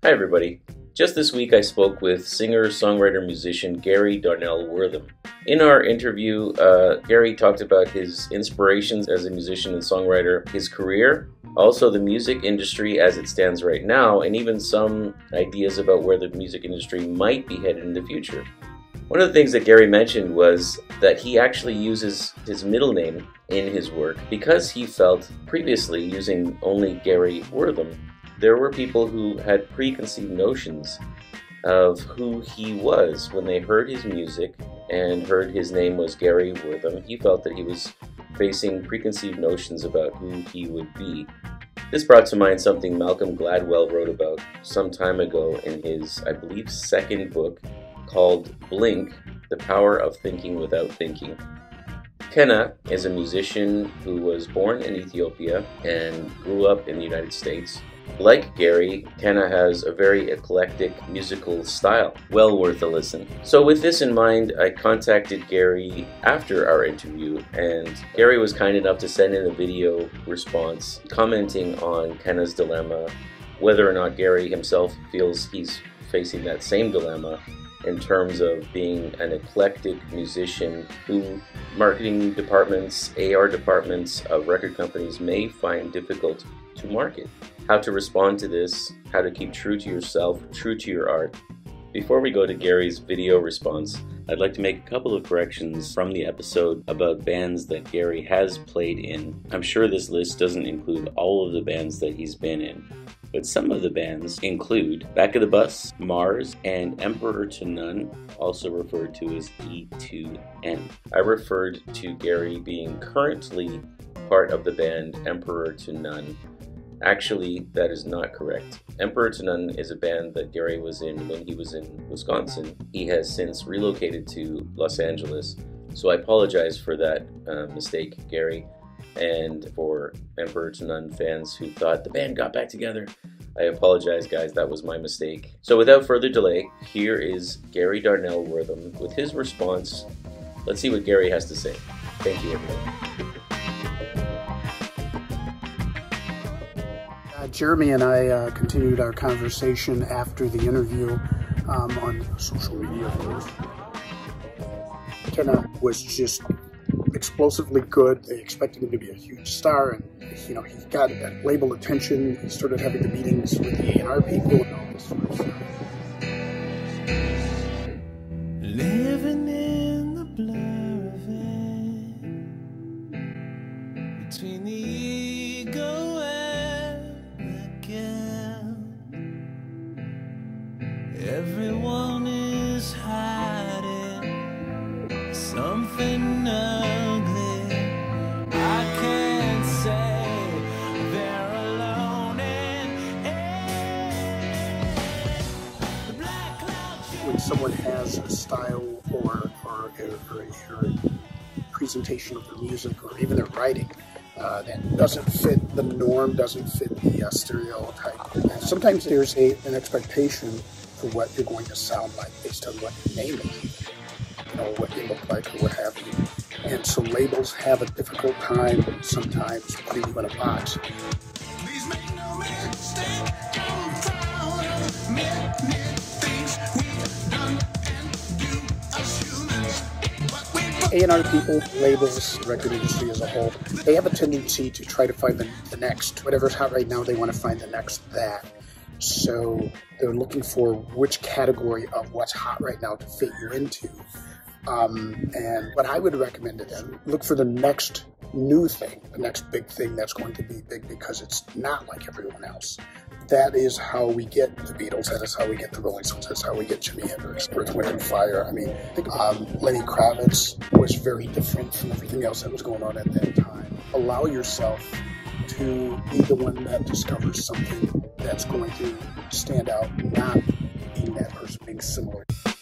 Hi everybody. Just this week I spoke with singer, songwriter, musician Gary Darnell Wortham. In our interview, Gary talked about his inspirations as a musician and songwriter, his career, also the music industry as it stands right now, and even some ideas about where the music industry might be headed in the future. One of the things that Gary mentioned was that he actually uses his middle name in his work because he felt previously using only Gary Wortham, there were people who had preconceived notions of who he was when they heard his music and heard his name was Gary Wortham. He felt that he was facing preconceived notions about who he would be. This brought to mind something Malcolm Gladwell wrote about some time ago in his, I believe, second book called Blink, The Power of Thinking Without Thinking. Kenna is a musician who was born in Ethiopia and grew up in the United States. Like Gary, Kenna has a very eclectic musical style, well worth a listen. So with this in mind, I contacted Gary after our interview, and Gary was kind enough to send in a video response commenting on Kenna's dilemma, whether or not Gary himself feels he's facing that same dilemma in terms of being an eclectic musician who marketing departments, AR departments of record companies may find difficult to market. How to respond to this, how to keep true to yourself, true to your art. Before we go to Gary's video response, I'd like to make a couple of corrections from the episode about bands that Gary has played in. I'm sure this list doesn't include all of the bands that he's been in, but some of the bands include Back of the Bus, Mars, and Emperor to None, also referred to as E2N. I referred to Gary being currently part of the band Emperor to None. Actually, that is not correct. Emperor to None is a band that Gary was in when he was in Wisconsin. He has since relocated to Los Angeles, so I apologize for that mistake, Gary. And for Emperor to None fans who thought the band got back together, I apologize, guys, that was my mistake. So without further delay, here is Gary Darnell Wortham with his response. Let's see what Gary has to say. Thank you, everyone. Jeremy and I continued our conversation after the interview on social media first. Kenna was just explosively good. They expected him to be a huge star, and he got that label attention. He started having the meetings with the A&R people and all this sort of stuff. Living in the blur of it, between the ego and the guilt, everyone is hiding something ugly. I can't say they're alone in the black cloud. When someone has a style or a presentation of their music or even their writing that doesn't fit the norm, doesn't fit the stereotype. And sometimes there's an expectation for what you're going to sound like based on what your name is, what you look like or what have you. And so labels have a difficult time sometimes putting you in a box. Please make no mistake, I'm proud of many things we've done and do as humans. A&R people, labels, record industry as a whole, they have a tendency to try to find the next. Whatever's hot right now, they want to find the next that. So they're looking for which category of what's hot right now to fit you into. And what I would recommend to them, look for the next new thing, the next big thing that's going to be big because it's not like everyone else. That is how we get the Beatles, that is how we get the Rolling Stones, that's how we get Jimi Hendrix, Earth, Wind & Fire. I mean, Lenny Kravitz was very different from everything else that was going on at that time. Allow yourself to be the one that discovers something that's going to stand out, not being that person, being similar.